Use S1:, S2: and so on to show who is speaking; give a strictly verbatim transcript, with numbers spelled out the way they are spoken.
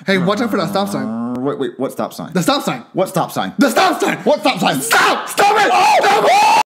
S1: Hey, watch out for that stop sign.
S2: Uh, wait, wait, what stop sign?
S1: The stop sign.
S2: What stop sign?
S1: The stop sign.
S2: What stop sign?
S1: Stop! Stop it! Stop it!